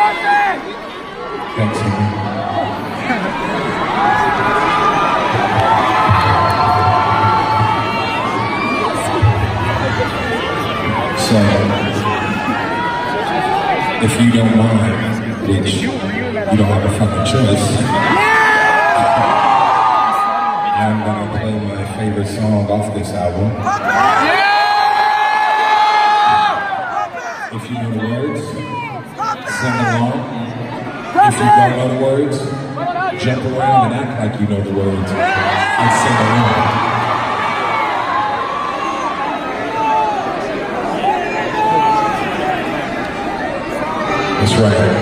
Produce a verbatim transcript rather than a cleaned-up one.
Thanks, Henry. So, if you don't mind, which you don't have a fucking choice, I'm gonna play my favorite song off this album. If you know the words, sing along. If you don't know the words, jump around and act like you know the words and sing along. That's right.